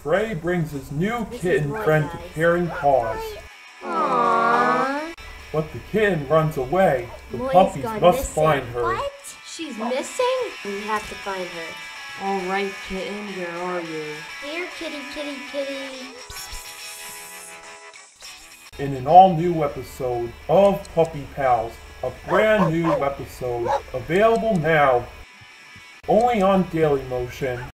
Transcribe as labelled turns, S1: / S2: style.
S1: Frey brings his new kitten friend to caring paws.
S2: Aww.
S1: But the kitten runs away. The
S2: Moya's
S1: puppies
S2: gone
S1: must
S2: missing.
S1: find her.
S2: What? She's missing? We have to find her.
S3: Alright, kitten, where are you?
S2: Here, kitty, kitty, kitty.
S1: In an all-new episode of Puppy Pals, a brand new episode available now only on Dailymotion.